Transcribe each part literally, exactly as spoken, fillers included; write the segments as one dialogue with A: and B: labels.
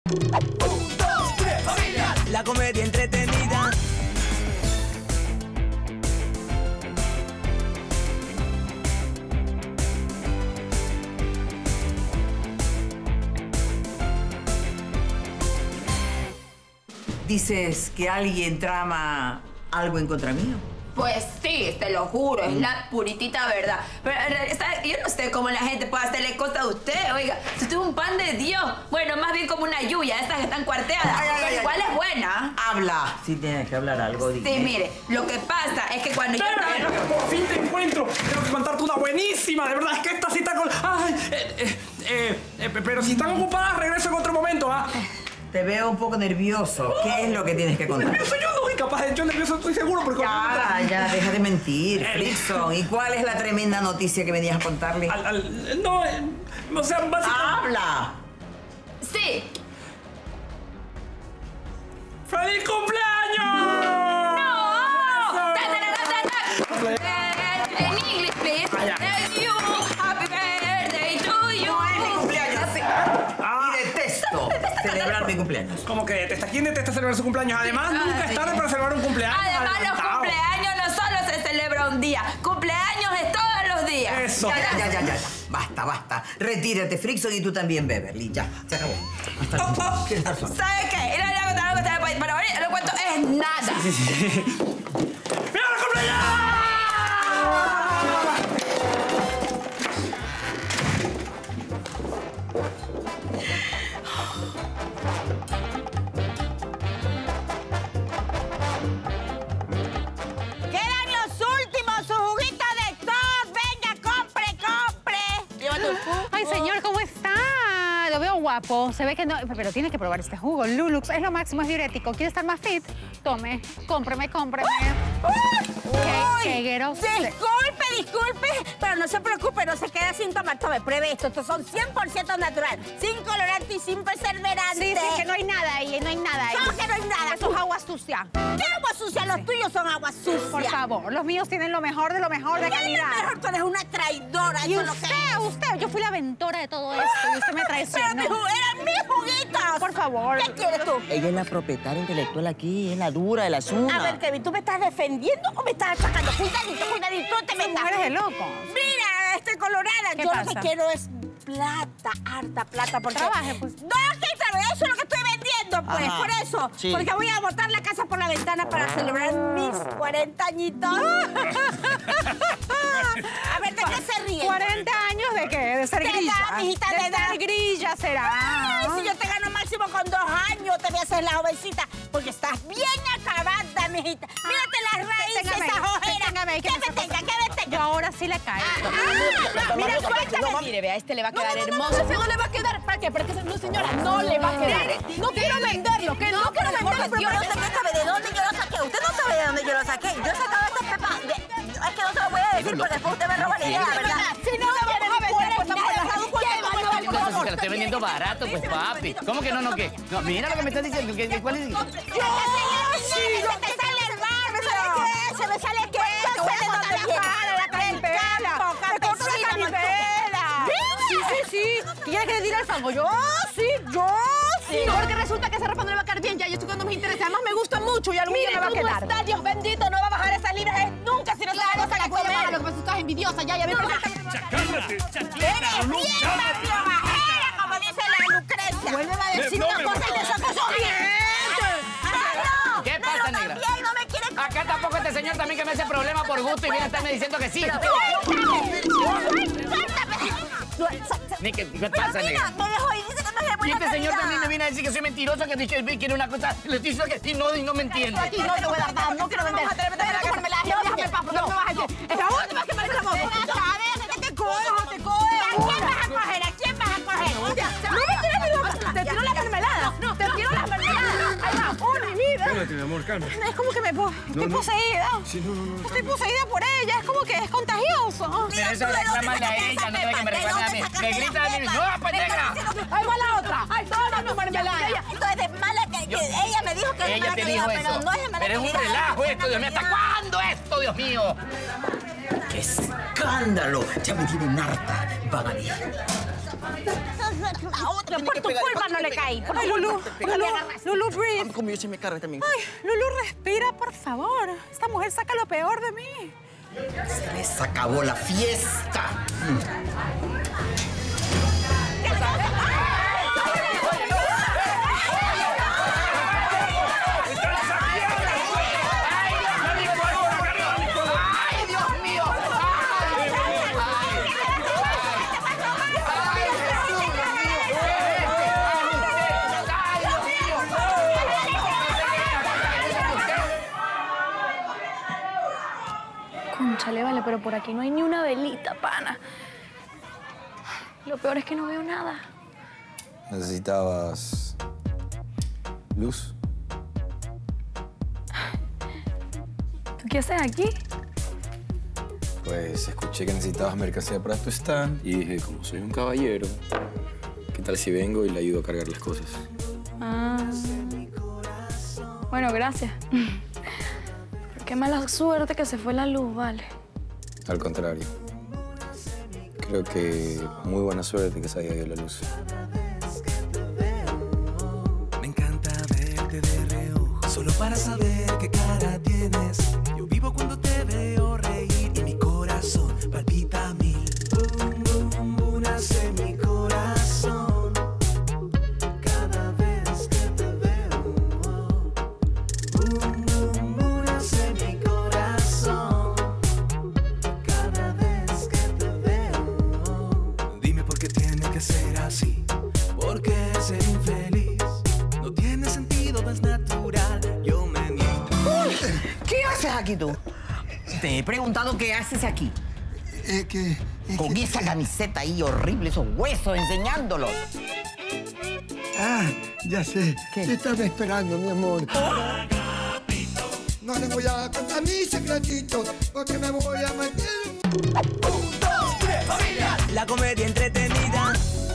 A: Un, dos, tres, familia. La comedia entretenida.
B: ¿Dices que alguien trama algo en contra mío?
C: Pues sí, te lo juro, es la puritita verdad. Pero ¿sabe? Yo no sé cómo la gente puede hacerle cosas a usted, oiga. Si usted es un pan de Dios, bueno, más bien como una lluvia, esas que están cuarteadas.
B: Ay, ay,
C: pero
B: ay,
C: igual
B: ay.
C: es buena.
B: Habla. Si tienes que hablar algo, dime.
C: Sí, mire, lo que pasa es que cuando yo estaba...
D: Por fin te encuentro. Tengo que contarte una buenísima. De verdad, es que esta cita con... Ay, eh, eh, eh, eh, pero si están ocupadas, regreso en otro momento, ¿ah?
B: Te veo un poco nervioso. ¿Qué es lo que tienes que contar?
D: Nervioso yo no soy capaz de... Yo nervioso estoy seguro porque...
B: Ya, ya, deja de mentir, Frickson. ¿Y cuál es la tremenda noticia que venías a contarle?
D: Al, al, no, eh, o sea, básicamente...
B: ¡Habla!
C: Sí.
D: ¡Feliz cumpleaños!
C: ¡No! Ta, ta, ta, ta, ta. Eh, En inglés, please.
D: Ah, ya.
C: Eh, you, happy birthday to you.
B: No es mi cumpleaños. Sí.
D: Ah.
B: Y detesto celebrar mi cumpleaños.
D: ¿Cómo que detesta? ¿Quién detesta celebrar su cumpleaños? Además, nunca es tarde para celebrar un cumpleaños.
C: Además, los
D: adelantado.
C: cumpleaños no solo se celebra un día. Cumpleaños es todos los días.
D: Eso.
B: Ya, ya, ya, ya, ya. Basta, basta. Retírate, Frickson, y tú también, Beverly. Ya, se acabó. Hasta
C: Oh,
B: luego.
C: oh.
B: ¿Quieres dar sol?
C: ¿Sabe qué? Y le voy a contar algo que está después. Pero ahorita lo cuento es nada.
D: Sí, sí, sí. ¡Mira el cumpleaños!
E: ¡Quedan los últimos! ¡Su juguito de tos! ¡Venga, compre, compre!
F: Ay, señor, ¿cómo está? Lo veo guapo. Se ve que no... Pero tiene que probar este jugo. Lulux es lo máximo, es diurético. ¿Quiere estar más fit? Tome, cómpreme, cómpreme.
E: ¡Uy!
F: Qué gueroso.
E: Disculpe, disculpe, pero no se preocupe, no se queda sin tomar. Tome, pruebe esto. Estos son cien por ciento natural, sin colorante y sin preservante.
F: Sí, sí, que no hay nada ahí, no hay nada ahí.
E: ¿Cómo que no hay nada?
F: Eso es agua sucia.
E: ¿Qué agua sucia? Los tuyos son agua sucia.
F: Por favor, los míos tienen lo mejor de lo mejor de
E: ¿Qué es
F: calidad.
E: lo mejor? Tú eres una traidora.
F: Y
E: eso es lo que
F: usted,
E: eres.
F: usted, yo fui la aventora de todo esto y usted me
E: Pero
F: traicionó.
E: mi ju- eran mis juguitos.
F: Por favor.
E: ¿Qué quieres tú?
G: Ella es la propietaria intelectual aquí, es la dura de la zona.
E: A ver, Kevin, ¿tú me estás defendiendo o me estás atacando? Cuidadito, cuidadito, te
F: Son
E: metas.
F: mujeres de locos.
E: Mira, estoy colorada.
F: ¿Qué
E: Yo lo
F: pasa?
E: que quiero es plata, harta plata. Porque...
F: Trabaje, pues.
E: No, ¿qué sabe? Eso es lo que estoy vendiendo, pues.
G: Ajá,
E: Por eso.
G: sí.
E: Porque voy a botar la casa por la ventana para celebrar mis cuarenta añitos. A ver, ¿de qué se ríen?
F: ¿cuarenta años de qué? ¿De ser
E: De
F: grilla?
E: edad, mijita, de
F: de
E: edad.
F: ser grilla será.
E: Ay, si yo te gano máximo con dos años, te voy a hacer la jovencita. Porque estás bien acabada, mijita. Mírate las raíces,
F: Téngame ahí,
E: esas ojeras.
F: téngame ahí,
E: ¿Qué
F: que
E: me
F: me
E: tenga? ¿Qué me tenga?
F: Yo ahora sí le caigo.
E: Ah, mira, suéltame.
H: Mire, vea, este le va a quedar
E: no, no, no,
H: hermoso.
E: no, no,
H: no le va a quedar. ¿Para qué? Porque no, señora, no le va a quedar. No quiero venderlo, que no, quiero venderlo.
E: Pero yo no sé qué sabe de dónde yo lo saqué. Usted no sabe de dónde yo lo saqué. Yo sacaba esta pepa. de- Es que no se lo voy a decir porque después usted me roba la idea, ¿verdad?
H: Si no la vamos a vender, pues vamos a
G: Entonces, si te la estoy vendiendo barato, pues papi. ¿Cómo que no, no, qué? No, mira lo que me estás diciendo. ¿qué- ¿Cuál es?
E: ¡Yo! ¡Sí! ¡Se te sale el barro! ¿Se me sale qué? ¿Se me sale donde viene?
F: la caripela. Te corto la caripela. Sí, sí, sí. ¿Quieres que le tire el fango? Yo sí, yo sí.
H: No, porque resulta que esa ropa no le va a quedar bien. Ya, yo estoy cuando me interesa. Además, me gusta mucho y algún día me va a quedar.
E: está, Dios bendito, no va a bajar esas libras eh, nunca si no se la
H: Claro,
E: cosa
H: que
E: que
H: voy a bajar,
E: comer.
H: lo que pasa es que estás envidiosa. Ya, ya, ven.
A: Cálmate.
E: Eres bien bajera, como dice la Lucrecia.
H: Vuelve a decir
A: No,
H: una
A: me-
H: cosa y te saco su
E: ¡Ah, no!
G: ¿Qué
E: No,
G: pasa,
E: no,
G: negra?
E: también no me quiere comer.
G: Acá tampoco este señor también que me hace problema por gusto y viene a estarme diciendo que sí. Ni que, ¿qué pasa,
E: Pero mira,
G: negra?
E: me dejó y dice que no es de
G: Y
E: buena
G: este señor
E: calidad.
G: también me viene a decir que soy mentiroso, que dice que quiere una cosa, le estoy diciendo que sí, no, y no me entiende.
H: Aquí no te voy a dar nada, no quiero vender. Déjame comerme la déjame en paz, porque no me vas a decir. Es la última que me dice la moto.
E: ¿Sabes? Te cojo, te cojo. ¿A quién vas a coger? ¿A quién vas a coger?
F: No me tires mi boca. Te tiro las mermeladas. Te tiro las mermeladas. Ahí va. ¡Oh, mi vida!
A: Cálmate, mi amor, calma.
F: Es como que me... po- Estoy
A: no.
F: poseída.
A: Sí, no, no, no.
F: Estoy poseída por ella. Es como que es contagioso.
G: Pero eso reclámale a ella, no te que me reclame a mí. Me grita a mí, ¡no, pendeja!
H: Ahí va la otra. Ay, todas las mermeladas.
E: Entonces es mala que, que ella me dijo que es
G: Ella
E: mala
G: te
E: calidad,
G: dijo
E: pero
G: eso.
E: no es de mala
G: Pero es un
E: calidad,
G: relajo
E: es
G: esto, Dios mío. ¿Hasta
E: calidad.
G: cuándo esto, Dios mío?
B: ¡Qué escándalo! Ya me tienen harta, Bagalí.
E: Por tu culpa no le caí.
F: Ay, Lulú, Lulú, Lulú, breathe.
I: Como yo se me carga también.
F: Ay, Lulú, respira, por favor. Esta mujer saca lo peor de mí.
B: Se les acabó la fiesta.
J: Cónchale, vale, pero por aquí no hay ni una velita, pana. Lo peor es que no veo nada.
K: ¿Necesitabas luz?
J: ¿Tú qué haces aquí?
K: Pues escuché que necesitabas mercancía para tu stand y dije, como soy un caballero, ¿qué tal si vengo y le ayudo a cargar las cosas?
J: Ah. Bueno, gracias. Pero qué mala suerte que se fue la luz, vale.
K: Al contrario. Creo que muy buena suerte que se haya ido la luz.
A: Me encanta verte de reojo, solo para saber qué cara tienes. Yo vivo cuando te veo reír y mi corazón palpita a mil. Boom, boom, boom, hace mi corazón cada vez que te veo. Boom, boom, boom, hace mi corazón cada vez que te veo. Dime por qué tiene que ser así, por qué ser infeliz no tiene sentido, no es natural. Yo me miento.
B: ¿Qué haces aquí tú? Te he preguntado qué haces aquí.
L: Es que... Es
B: Con
L: que,
B: esa camiseta ahí horrible, esos huesos enseñándolos.
L: Ah, ya sé.
B: ¿Qué?
L: Te estaba esperando, mi amor. No le voy a contar mi secretito, porque me voy a meter...
A: Un, dos, tres, familia.
M: La comedia entretenida.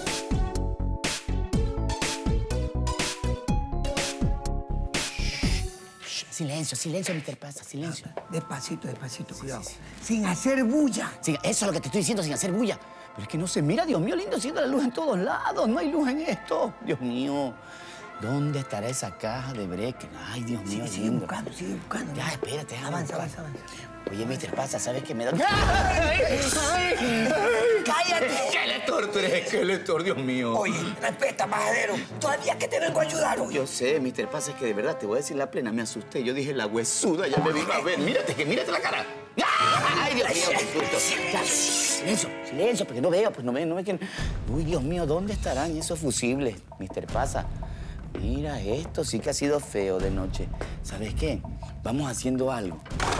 G: Silencio, silencio, mister Pasa, silencio.
L: Despacito, despacito, cuidado. Sin hacer bulla.
G: Sí, eso es lo que te estoy diciendo, sin hacer bulla. Pero es que no se mira, Dios mío, lindo, siendo la luz en todos lados. No hay luz en esto. Dios mío, ¿dónde estará esa caja de Brecken? Ay, Dios mío,
L: Sigue, sigue
G: lindo.
L: buscando, sigue buscando.
G: Ya, espérate, déjame
L: Avanza,
G: buscar.
L: avanza, avanza.
G: Oye, mister Pasa, ¿sabes qué me da? ¡Cállate! Skeletor, tú eres Skeletor, Dios mío.
L: Oye, respeta, majadero. Todavía que te vengo a ayudar hoy.
G: Yo sé, mister Pasa, es que de verdad, te voy a decir la plena, me asusté. Yo dije, la huesuda ya me vino a ver. Mírate, que mírate la cara. ¡Ay, Dios mío, qué susto! Ya, silencio, silencio, porque no veo, pues no veo, no veo quién... Uy, Dios mío, ¿dónde estarán esos fusibles, mister Pasa? Mira, esto sí que ha sido feo de noche. ¿Sabes qué? Vamos haciendo algo.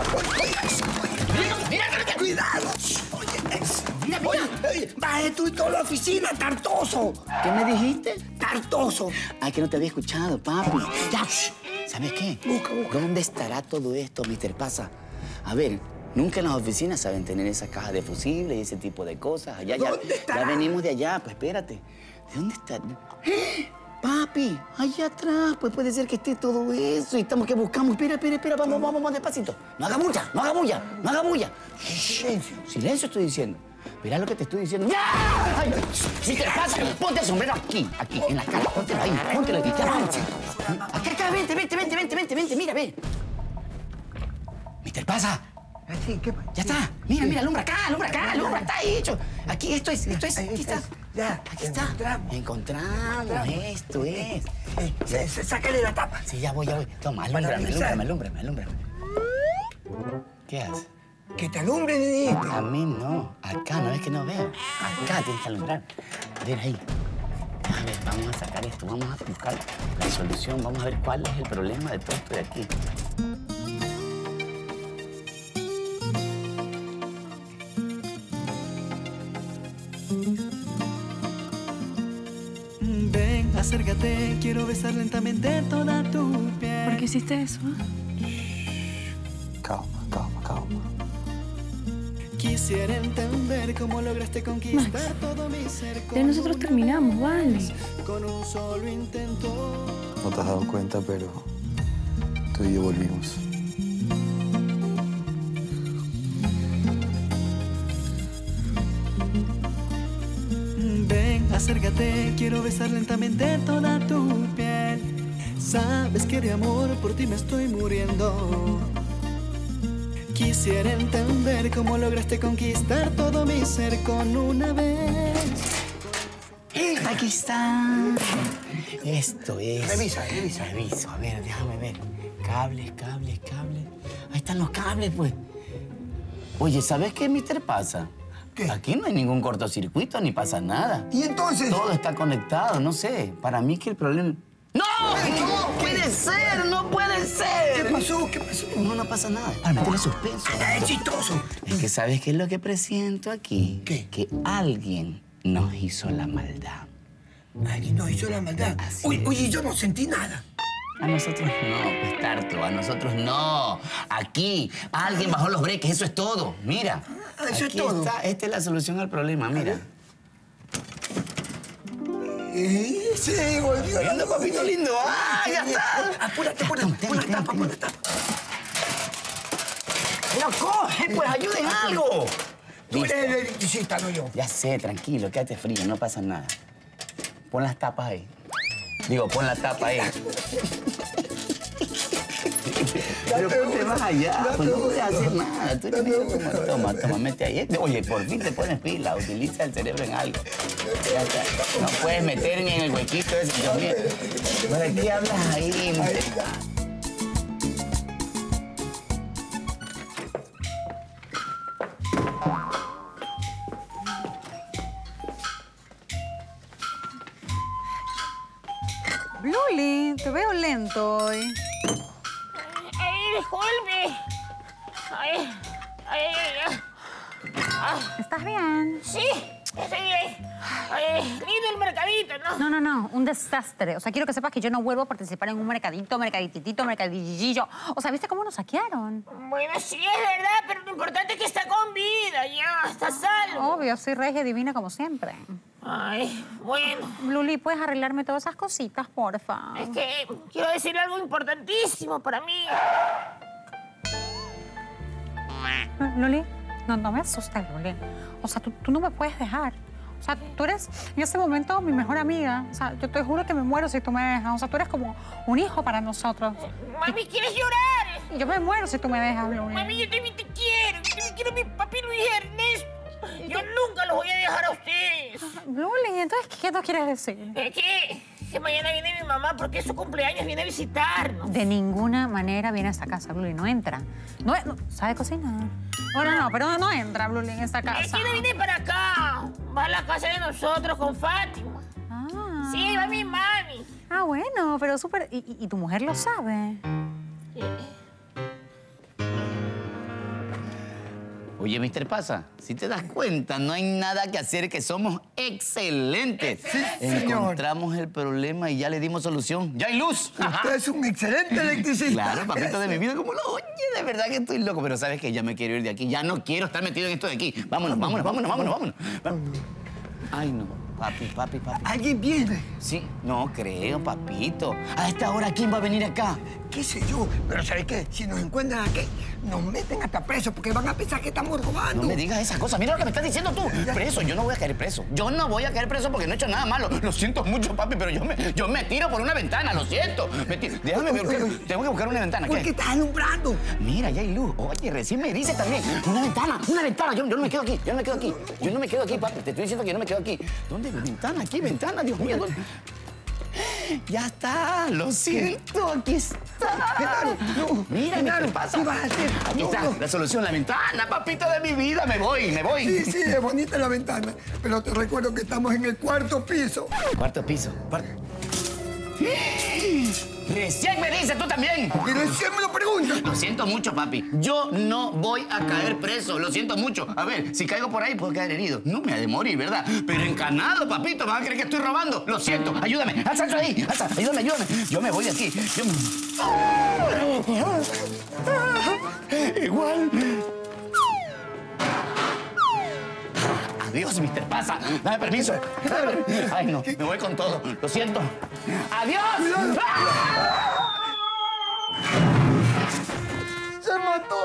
L: ¡Mira, mira, cuidado! Oye, es... Mira, mira. Baje tú y toda la oficina, tartoso.
G: ¿Qué me dijiste?
L: Tartoso.
G: Ay, que no te había escuchado, papi. Ya, ¿sabes qué?
L: Busca, busca.
G: ¿Dónde estará todo esto, mister Pasa? A ver, nunca en las oficinas saben tener esa caja de fusibles y ese tipo de cosas. Allá, ya,
L: ¿Dónde estará?
G: ya venimos de allá, pues espérate. ¿De dónde está? ¡Eh! Papi, allá atrás, pues puede ser que esté todo eso y estamos que buscamos. Espera, espera, espera, vamos, vamos, vamos, despacito. No haga bulla, no haga bulla, no haga bulla. Silencio. Silencio estoy diciendo. Verá lo que te estoy diciendo. ¡Ya! Ay, si te pasa, ponte el sombrero aquí, aquí, en la cara. Póntelo ahí, póntelo aquí. Ya, vamos. Acá, acá, vente, vente, vente, vente, vente, vente, mira, ve. mister Pasa.
L: Sí, ¿qué pasa?
G: Ya está. Mira, mira, alumbra acá, alumbra acá, alumbra, está hecho. Aquí, esto es, esto es, aquí está.
L: Ya,
G: Aquí está.
L: encontramos.
G: Encontramos, esto es.
L: Eh, se- se- sácale la tapa.
G: Sí, ya voy, ya voy. Toma,
L: Para
G: alúmbrame,
L: revisar.
G: alúmbrame, alúmbrame, alúmbrame. ¿Qué haces?
L: Que te alumbre, Didi.
G: A mí no. Acá, no es que no veo. Acá tienes que alumbrar. A ver, ahí. A ver, vamos a sacar esto, vamos a buscar la solución, vamos a ver cuál es el problema de todo esto de aquí.
A: Ven, acércate, quiero besar lentamente toda tu piel.
J: ¿Por qué hiciste eso?
K: Calma, calma, calma.
A: Quisiera entender cómo lograste conquistar todo mi ser.
J: Ya nosotros terminamos, vale.
A: Con un solo intento.
K: No te has dado cuenta, pero tú y yo volvimos.
A: Ven, acércate. acércate, quiero besar lentamente toda tu piel. Sabes que de amor por ti me estoy muriendo. Quisiera entender cómo lograste conquistar todo mi ser con una vez.
G: Aquí está. Esto es...
L: Revisa, revisa.
G: Reviso, a ver, déjame ver. Cables, cables, cables. Ahí están los cables, pues. Oye, ¿sabes qué, mister Pasa?
L: ¿Qué?
G: Aquí no hay ningún cortocircuito ni pasa nada.
L: ¿Y entonces?
G: Todo está conectado, no sé. Para mí que el problema... ¡No! ¡No puede ser! ¡No puede ser!
L: ¿Qué pasó? ¿Qué pasó?
G: No, no pasa nada. Para meterle suspenso.
L: Ah, es chistoso.
G: Es que ¿sabes qué es lo que presiento aquí?
L: ¿Qué?
G: Que alguien nos hizo la maldad.
L: Alguien nos hizo la maldad.
G: Así
L: Oye,
G: es.
L: oye, yo no sentí nada.
G: A nosotros no, pues, Tarto, a nosotros no. Aquí, alguien bajó los breaks, eso es todo. Mira.
L: Ah, eso
G: aquí
L: es todo.
G: está, esta es la solución al problema, mira.
L: Eh, sí, volvió.
G: Viendo, papito lindo. ¡Ah, ya está!
L: Apúrate, apúrate. Pon la tapa, pon la tapa.
G: ¡Pero coge, pues, ayuden algo!
L: Tú
G: Listo.
L: eres el electricista, no yo.
G: Ya sé, tranquilo, quédate frío, no pasa nada. Pon las tapas ahí. Digo, pon la tapa ahí. Pero ponte más allá, pues no puedes hacer nada. Tú eres como... Toma, toma, mete ahí. Oye, por fin te pones pila, utiliza el cerebro en algo. Ya está. No puedes meter ni en el huequito ese, Dios mío. ¿Para qué hablas ahí?
F: Luli, te veo lento hoy.
E: Ay, disculpe. Ay, ay, ay, ay.
F: ¿Estás bien?
E: Sí, estoy bien. Ay, lindo el mercadito, ¿no?
F: No, no, no, un desastre. O sea, quiero que sepas que yo no vuelvo a participar en un mercadito, mercadititito, mercadillillo. O sea, ¿viste cómo nos saquearon?
E: Bueno, sí, es verdad, pero lo importante es que está con vida, ya, está salvo.
F: Obvio, soy regia divina como siempre.
E: Ay, bueno.
F: Luli, ¿puedes arreglarme todas esas cositas, porfa?
E: Es que quiero decir algo importantísimo para mí.
F: Luli, no, no me asustes, Luli. O sea, tú, tú no me puedes dejar. O sea, tú eres en este momento mi mejor amiga. O sea, yo te juro que me muero si tú me dejas. O sea, tú eres como un hijo para nosotros.
E: Mami, ¿quieres llorar?
F: Y yo me muero si tú me dejas, Luli.
E: Mami, yo también te quiero. Yo también quiero a mi papi Luis Ernesto. Yo nunca los voy a dejar a ustedes.
F: Luli, entonces, ¿qué nos quieres decir?
E: ¿Qué? Que mañana viene mi mamá porque es su cumpleaños, viene a visitarnos.
F: De ninguna manera viene a esta casa, Luli, no entra. No, no sabe cocinar. Bueno, no, pero no entra, Luli, en esta casa.
E: Es que no viene para acá. Va a la casa de nosotros con Fátima.
F: Ah.
E: Sí, va mi mami.
F: Ah, bueno, pero súper... ¿Y, y, y tu mujer lo sabe?
G: Oye, mister Pasa, si te das cuenta, no hay nada que hacer, que somos excelentes.
L: Sí, señor.
G: Encontramos el problema y ya le dimos solución. ¡Ya hay luz!
L: Usted es un excelente electricista.
G: Claro, papito de mi vida, como lo oye, de verdad que estoy loco. Pero sabes que ya me quiero ir de aquí, ya no quiero estar metido en esto de aquí. Vámonos, vámonos, vámonos, vámonos, vámonos. Ay, no, papi, papi, papi.
L: ¿Alguien viene?
G: Sí, no creo, papito. A esta hora, ¿quién va a venir acá?
L: ¿Qué sé yo? Pero ¿sabes qué? Si nos encuentran aquí, nos meten hasta presos porque van a pensar que estamos robando.
G: No me digas esas cosas. Mira lo que me estás diciendo tú. Preso, yo no voy a caer preso. Yo no voy a caer preso porque no he hecho nada malo. Lo siento mucho, papi, pero yo me, yo me tiro por una ventana, lo siento. Me tiro. Déjame ver. Tengo que buscar una ventana.
L: ¿Por qué estás alumbrando?
G: Mira, ya hay luz. Oye, recién me dice también. Una ventana, una ventana. Yo, yo no me quedo aquí, yo no me quedo aquí. Yo no me quedo aquí, papi. Te estoy diciendo que yo no me quedo aquí. ¿Dónde? Ventana, aquí, ventana, Dios mío. ¿Dónde? Ya está, lo siento, aquí está.
L: Genaro, no.
G: Mira,
L: Genaro,
G: ¿qué pasa?
L: ¿qué vas a hacer?
G: Aquí
L: No,
G: está,
L: no.
G: la solución, la ventana, papito de mi vida. Me voy, me voy.
L: Sí, sí, es bonita la ventana. Pero te recuerdo que estamos en el cuarto piso.
G: Cuarto piso. Cuarto. Recién me dices tú también.
L: Y recién me lo preguntas.
G: Lo siento mucho, papi. Yo no voy a caer preso. Lo siento mucho. A ver, si caigo por ahí puedo caer herido. No me ha de morir, ¿verdad? Pero encanado, papito. ¿Me van a creer que estoy robando? Lo siento. Ayúdame. Alza eso ahí. Alza. Ayúdame, ayúdame. Yo me voy de aquí. Yo me... Igual. Adiós, mister Pasa. Dame permiso. Ay, no. Me voy con todo. Lo siento. ¡Adiós! ¡Ah!
L: ¡Se mató!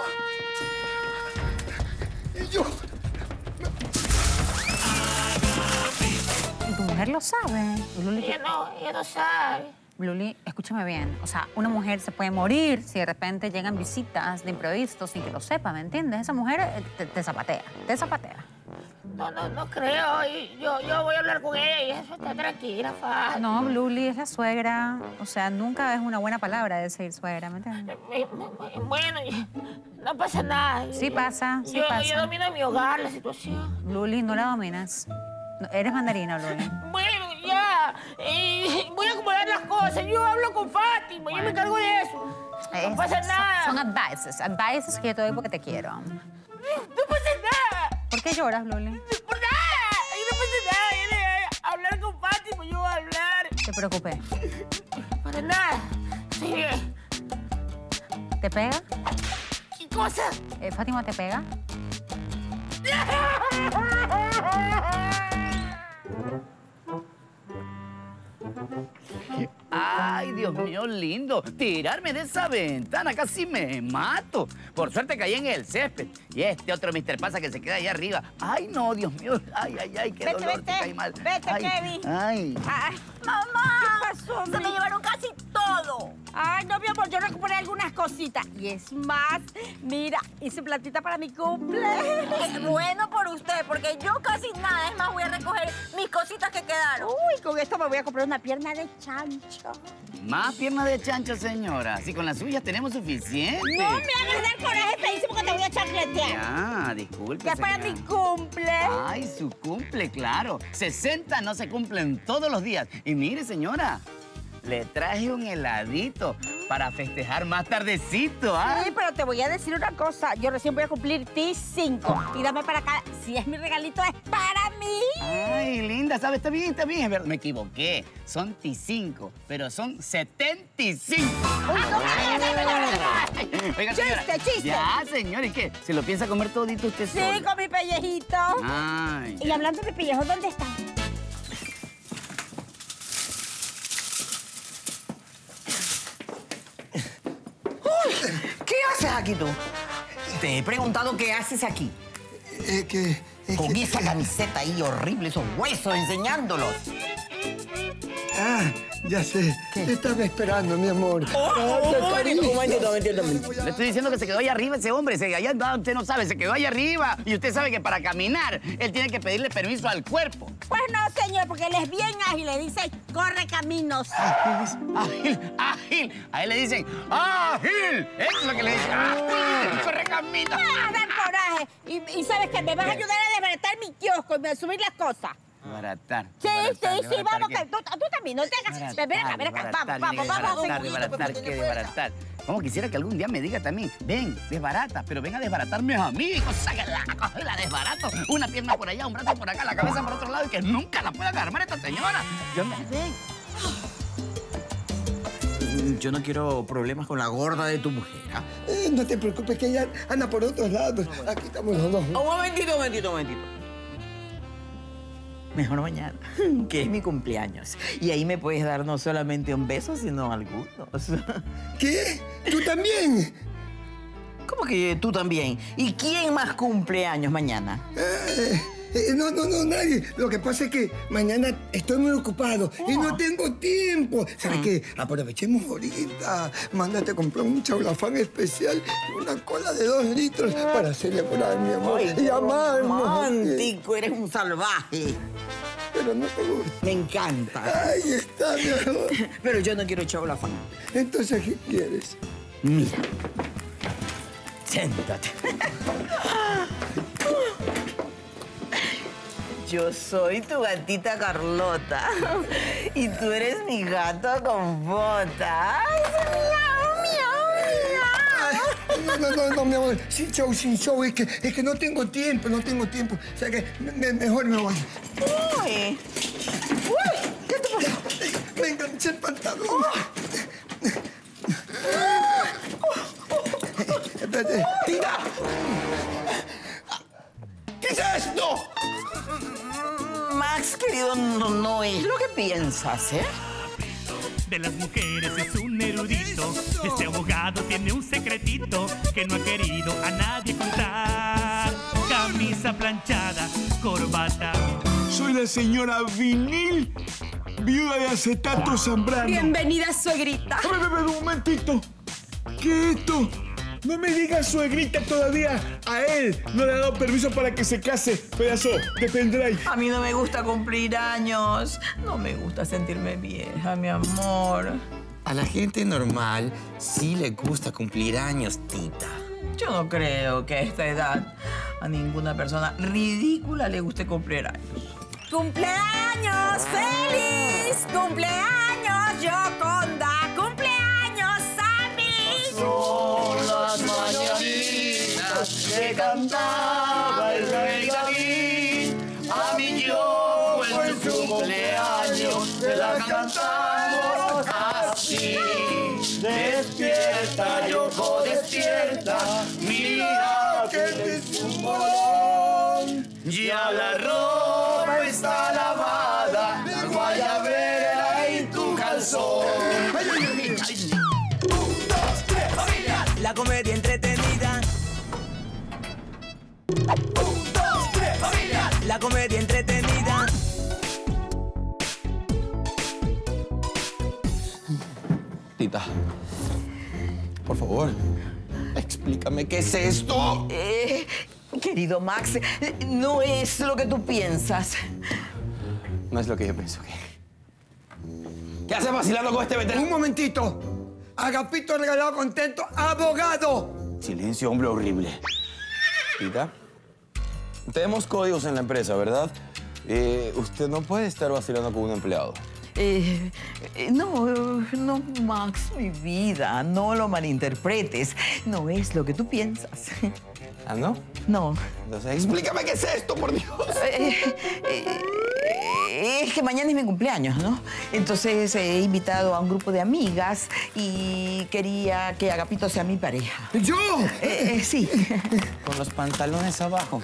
L: Y yo...
F: ¿Y tu mujer mujer lo sabe. Luli,
E: Ella no, ella no sabe.
F: Luli, escúchame bien. O sea, una mujer se puede morir si de repente llegan visitas de imprevisto sin que lo sepa, ¿me entiendes? Esa mujer eh, te, te zapatea, te zapatea.
E: No, no, no creo. Y yo, yo voy a hablar con ella y eso está tranquila, Fa.
F: No, Luli, es la suegra. O sea, nunca es una buena palabra decir suegra, ¿me entiendes?
E: Bueno, no pasa nada.
F: Sí pasa, sí
E: yo,
F: pasa.
E: Yo domino en mi hogar la situación.
F: Luli, no la dominas. No, eres mandarina, Luli.
E: Bueno, ya. Eh, voy a acomodar las cosas. Yo hablo con Fátima. Bueno. Yo me encargo de eso. No
F: Es,
E: pasa nada.
F: Son, son advices. Advices que yo te doy porque te quiero.
E: No pasa nada.
F: ¿Por qué lloras, Luli?
E: Por nada. No pasa nada. Viene a hablar con Fátima. Yo voy a hablar.
F: Te preocupé.
E: Para nada. Estoy bien.
F: ¿Te pega?
E: ¿Qué cosa?
F: Eh, ¿Fátima te pega?
G: Ay, Dios mío, lindo. Tirarme de esa ventana, casi me mato. Por suerte caí en el césped. Y este otro mister Pasa que se queda allá arriba. Ay, no, Dios mío. Ay, ay, ay, qué
E: Vete,
G: dolor,
E: vete.
G: que caí mal.
E: Vete,
G: ay,
E: Kevin.
G: Ay.
E: Ay, mamá. ¿Qué pasó? Se me llevaron casi todo. Ay, no, mi amor, yo recuperé algunas cositas. Y es más, mira, hice platita para mi cumple.
I: Bueno por usted, porque yo casi nada. Es más, voy a recoger mis cositas que quedaron.
E: Uy, con esto me voy a comprar una pierna de chancho.
G: Más pierna de chancho, señora. Si con las suyas tenemos suficiente.
E: No me hagas dar coraje feísimo que te voy a chancletear.
G: Ya, disculpe,
E: Que es para
G: señora.
E: mi cumple.
G: Ay, su cumple, claro. sesenta no se cumplen todos los días. Y mire, señora, le traje un heladito para festejar más tardecito, ¿ah?
E: Sí, pero te voy a decir una cosa. Yo recién voy a cumplir T cinco. Y dame para acá. Si es mi regalito, es para mí.
G: Ay, linda, ¿sabes? Está bien, está bien. Es verdad, me equivoqué. Son T cinco, pero son setenta y cinco.
E: Uy, no, no, no, no, no, no.
G: Oiga, señora.
E: Chiste, chiste.
G: Ya, señor, ¿y qué? ¿Se lo piensa comer todito usted
E: Sí,
G: solo?
E: con mi pellejito.
G: Ay.
E: Y hablando de pellejos, ¿dónde están?
B: ¿Qué haces aquí tú? Te he preguntado qué haces aquí.
L: Es que... Es
B: Con
L: que,
B: esa camiseta ahí horrible, esos huesos enseñándolos.
L: Ah, ya sé. Te estaba esperando, mi amor.
G: Oh,
L: Ah,
G: oh,
L: qué
G: un momentito, un momentito, un momentito, un
L: cariño.
G: momentito. Le estoy diciendo que se quedó ahí arriba ese hombre. Se, allá, no, usted no sabe, se quedó ahí arriba. Y usted sabe que para caminar, él tiene que pedirle permiso al cuerpo.
E: Pues no, señor, porque él es bien ágil. Le dice, corre caminos.
G: Ágil, ágil. A él le dicen, ágil. Eso es lo que le dicen. Ágil, corre camino.
E: Ah, dar coraje. Y, y sabes que me vas a ayudar a desbaratar mi kiosco y a subir las cosas.
G: Desbaratar.
E: Sí,
G: desbaratar,
E: sí, sí,
G: desbaratar,
E: vamos,
G: ¿qué?
E: que tú, tú también, no te hagas. Ven acá, ven acá, vamos, vamos, vamos.
G: Desbaratar, desbaratar, ¿qué desbaratar? Como quisiera que algún día me diga también, ven, desbarata, pero ven a desbaratarme a mí, cosa que la cojo y la desbarato. Una pierna por allá, un brazo por acá, la cabeza por otro lado y que nunca la pueda armar esta señora. Yo me... Ven.
B: Yo no quiero problemas con la gorda de tu mujer, ¿ah?
L: Eh, no te preocupes, que ella anda por otros lados. Aquí estamos los dos.
B: Un momentito, un momentito, un momentito. Mejor mañana, que es mi cumpleaños. Y ahí me puedes dar no solamente un beso, sino algunos.
L: ¿Qué? ¿Tú también?
B: ¿Cómo que tú también? ¿Y quién más cumpleaños mañana?
L: Eh, eh, no, no, no, nadie. Lo que pasa es que mañana estoy muy ocupado y no tengo tiempo. ¿Sabes qué? Aprovechemos ahorita. Mándate a comprar un chaulafán especial y una cola de dos litros para celebrar, mi amor.
B: Ay,
L: y amarnos.
B: romántico, eres un salvaje.
L: Pero no te gusta.
B: Me encanta.
L: Ahí está, mi amor.
B: Pero yo no quiero chaulafán.
L: Entonces, ¿qué quieres?
B: Mira. Siéntate. Yo soy tu gatita Carlota y tú eres mi gato con botas.
L: No, no, no, no, mi amor. Sin show, sin show. Es que, es que no tengo tiempo, no tengo tiempo. O sea que me- mejor me voy.
B: Uy. Uy, ¿qué te pasó?
L: Me enganché el pantalón. Espérate.
B: ¡Tira!
L: ¿Qué es esto?
B: Max, querido, no, no es lo que piensas, ¿eh?
N: De las mujeres es un erudito. Este abogado tiene un secretito que no ha querido a nadie contar. Camisa planchada, corbata.
O: soy la señora Vinil, viuda de Acetato Zambrano.
E: Bienvenida, suegrita.
O: A ver, a ver, un momentito. ¿Qué es esto? No me digas suegrita todavía. A él no le ha dado permiso para que se case, pedazo de pendrive.
B: A mí no me gusta cumplir años. No me gusta sentirme vieja, mi amor.
P: A la gente normal sí le gusta cumplir años, tita.
B: Yo no creo que a esta edad a ninguna persona ridícula le guste cumplir años.
E: ¡Cumpleaños feliz! ¡Cumpleaños Yoconda! ¡Cumpleaños Sammy!
A: Son las mañanitas que cantaba el rey David. A mi yo en su cumpleaños se la cantamos así. Despierta, Yoko, despierta. Mira que es un bolón. Ya la ropa está lavada, la guayabera en tu calzón. Un, dos, tres, familia.
M: La comedia entretenida.
A: Un, dos, tres, familia.
M: La comedia entretenida.
P: Tita, por favor, explícame qué es esto.
B: Eh, querido Max, no es lo que tú piensas.
P: No es lo que yo pienso. ¿Qué, ¿Qué haces vacilando con este veterano?
L: Un momentito. Agapito regalado contento, abogado.
P: Silencio, hombre horrible. Tita, tenemos códigos en la empresa, ¿verdad? Eh, usted no puede estar vacilando con un empleado.
B: Eh, eh, no, no, Max, mi vida, no lo malinterpretes. No es lo que tú piensas.
P: ¿Ah, no?
B: No.
P: Entonces, explícame qué es esto, por Dios.
B: Eh, eh, eh, es que mañana es mi cumpleaños, ¿no? Entonces he invitado a un grupo de amigas y quería que Agapito sea mi pareja.
L: ¿Yo?
B: Eh, eh, sí.
P: Con los pantalones abajo.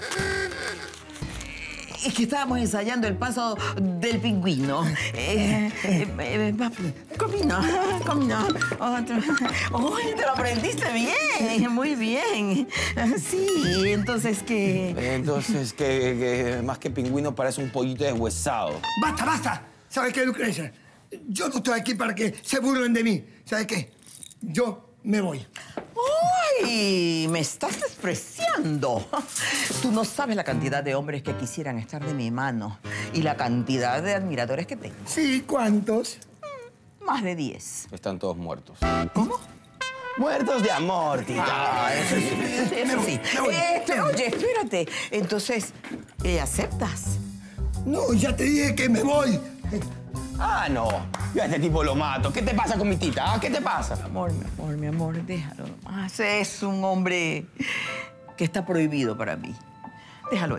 B: Es que estábamos ensayando el paso del pingüino. Eh, eh, eh, comino, comino. Otro. ¡Uy, te lo aprendiste bien! Muy bien. Sí, entonces que...
P: Entonces que, que más que pingüino parece un pollito deshuesado.
L: ¡Basta, basta! ¿Sabes qué, Lucrecia? Yo no estoy aquí para que se burlen de mí. ¿Sabes qué? Yo me voy.
B: ¡Uy! Me estás despreciando. Tú no sabes la cantidad de hombres que quisieran estar de mi mano y la cantidad de admiradores que tengo.
L: Sí, ¿cuántos?
B: Más de diez.
P: Están todos muertos.
B: ¿Cómo?
P: Muertos de amor, tita.
B: Ah, eso sí. Eso sí. Este, oye, espérate. Entonces, ¿eh, ¿aceptas?
L: No, ya te dije que me voy.
P: Ah, no. Yo a este tipo lo mato. ¿Qué te pasa con mi tita? ¿Ah? ¿Qué te pasa?
B: Mi amor, mi amor, mi amor, déjalo nomás. Es un hombre que está prohibido para mí. Déjalo ir.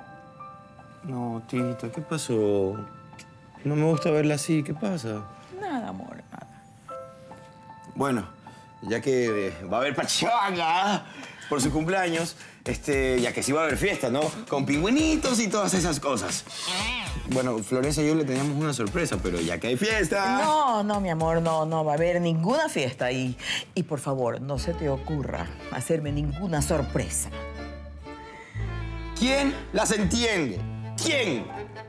P: No, tita, ¿qué pasó? No me gusta verla así. ¿Qué pasa?
B: Nada, amor, nada.
P: Bueno, ya que eh, va a haber pachanga por su cumpleaños, este, ya que sí va a haber fiesta, ¿no? Con pingüinitos y todas esas cosas. Bueno, Florencia y yo le teníamos una sorpresa, pero ya que hay fiesta...
B: No, no, mi amor, no, no va a haber ninguna fiesta ahí. Y por favor, no se te ocurra hacerme ninguna sorpresa.
P: ¿Quién las entiende? ¿Quién?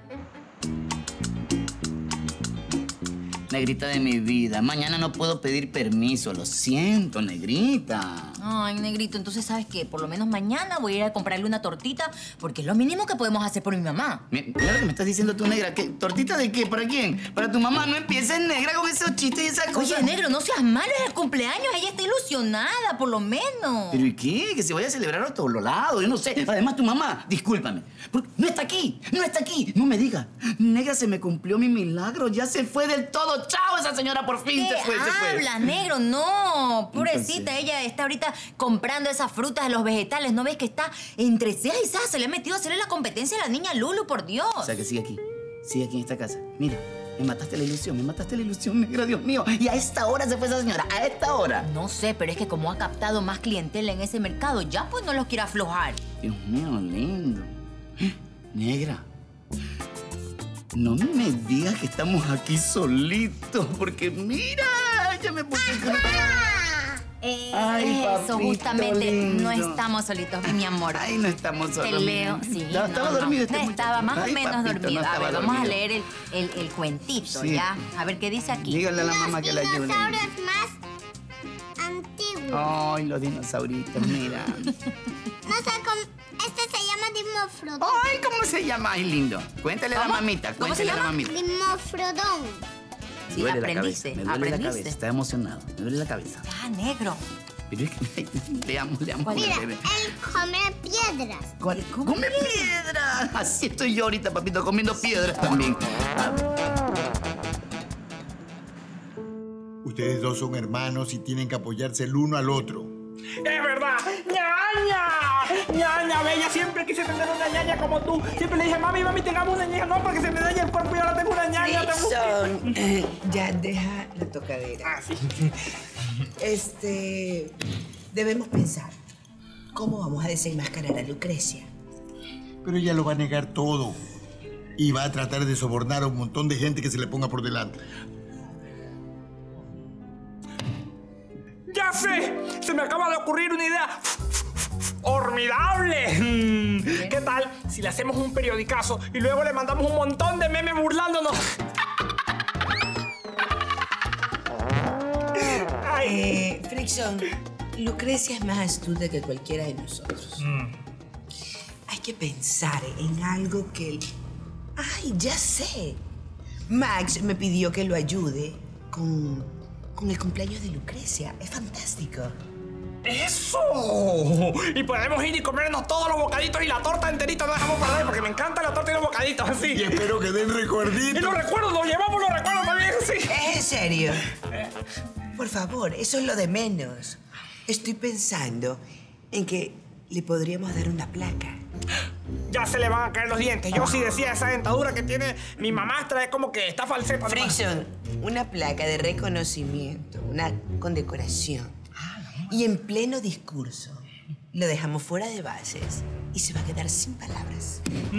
G: Negrita de mi vida, mañana no puedo pedir permiso, lo siento, negrita.
I: Ay, negrito, entonces, ¿sabes qué? Por lo menos mañana voy a ir a comprarle una tortita porque es lo mínimo que podemos hacer por mi mamá.
G: Mi- Mira lo que me estás diciendo tú, negra. ¿Qué? ¿Tortita de qué? ¿Para quién? Para tu mamá. No empieces, negra, con esos chistes y esas cosas.
I: Oye, negro, no seas malo, es el cumpleaños. Ella está ilusionada, por lo menos.
G: ¿Pero y qué? Que se vaya a celebrar a todos los lados, yo no sé. Además, tu mamá, discúlpame, porque no está aquí, no está aquí. No me digas. Negra, se me cumplió mi milagro, ya se fue del todo. ¡Chao! Esa señora por fin
I: ¿Qué
G: se fue, se fue.
I: hablas, negro? No, pobrecita, ella está ahorita comprando esas frutas, los vegetales. ¿No ves que está entre cejas y cejas? Se le ha metido a hacerle la competencia a la niña Lulu, por Dios.
G: O sea, que sigue aquí, sigue aquí en esta casa. Mira, me mataste la ilusión, me mataste la ilusión, negra, Dios mío. Y a esta hora se fue esa señora, a esta hora.
I: No sé, pero es que como ha captado más clientela en ese mercado, ya pues no los quiere aflojar.
G: Dios mío, lindo. Negra, no me digas que estamos aquí solitos, porque mira, ya me puse...
I: Eh,
G: Ay,
I: Eso, justamente, no estamos solitos, mi amor.
G: Ay, no estamos solos.
I: Te leo, sí.
G: No, estaba dormido este
I: no, estaba más
G: muchacho.
I: o menos
G: Ay, papito,
I: dormido.
G: no
I: a
G: estaba
I: ver, vamos a
G: dormido.
I: leer el, el, el cuentito,
G: Sí.
I: ¿ya? A ver qué dice aquí.
G: Dígale a la mamá que la ayude.
Q: Dinosaurios más antiguos.
G: Ay, los dinosauritos, mira.
Q: No sé cómo... Este se llama Dimorfodón.
G: Ay, ¿cómo se llama? Ay, lindo. Cuéntale a la mamita,
Q: ¿Cómo se
G: cuéntale a la
Q: llama?
G: mamita.
Q: Dimorfodón.
G: Me
I: Sí,
G: duele la
I: aprendiste,
G: cabeza, me duele la
I: aprendiste.
G: cabeza. Está emocionado, me duele la cabeza.
I: Ah, negro.
G: Pero es que leamos, leamos.
Q: Mira,
G: bebé.
Q: él come piedras.
G: ¿Cuál? ¡Come piedras! Así estoy yo ahorita, papito, comiendo piedras también.
O: Ustedes dos son hermanos y tienen que apoyarse el uno al otro.
D: ¡Es verdad! ¡Ñaña! ¡Ñaña, bella! Siempre quise tener una ñaña como tú. Siempre le dije, mami, mami, tengamos una ñaña. No, porque se me daña el cuerpo y ahora tengo una ñaña.
B: Frickson, eh, ya deja la tocadera.
D: Ah, sí.
B: Este... Debemos pensar, ¿cómo vamos a desenmascarar a Lucrecia?
O: Pero ella lo va a negar todo. Y va a tratar de sobornar a un montón de gente que se le ponga por delante.
D: ¡Ya sé! Se me acaba de ocurrir una idea formidable. Mm, ¿Qué tal si le hacemos un periodicazo y luego le mandamos un montón de memes burlándonos?
B: Eh, Frickson, Lucrecia es más astuta que cualquiera de nosotros.
D: Mm.
B: Hay que pensar en algo que... ¡Ay, ya sé! Max me pidió que lo ayude con, con el cumpleaños de Lucrecia. Es fantástico.
D: ¡Eso! Y podemos ir y comernos todos los bocaditos y la torta enterita no dejamos perder porque me encanta la torta y los bocaditos, así.
O: Y espero que den recuerditos.
D: Y los recuerdos, los llevamos los recuerdos también, sí.
B: ¿Es en serio? Por favor, eso es lo de menos. Estoy pensando en que le podríamos dar una placa.
D: Ya se le van a caer los dientes. Yo sí decía, esa dentadura que tiene mi mamastra es como que está falseta.
B: Frickson, una placa de reconocimiento, una condecoración. Y en pleno discurso, lo dejamos fuera de bases y se va a quedar sin palabras.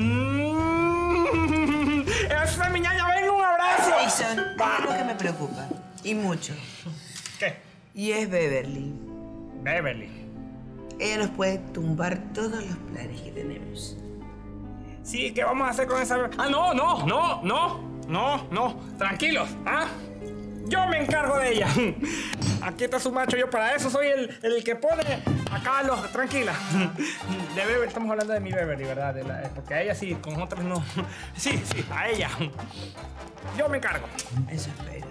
D: Mm, ¡Esa es mi ñaña! ¡Venga, un abrazo!
B: Frickson, hay algo que me preocupa. Y mucho.
D: ¿Qué?
B: Y es Beverly.
D: Beverly.
B: Ella nos puede tumbar todos los planes que tenemos.
D: Sí, ¿qué vamos a hacer con esa...? Ah, no, no, no, no, no, no. Tranquilos, ¿ah? Yo me encargo de ella. Aquí está su macho, yo para eso soy el, el que pone acá los... Tranquila. De Beverly, estamos hablando de mi Beverly, ¿verdad? De la, porque a ella sí, con otras no. Sí, sí, a ella. Yo me encargo.
B: Eso espero.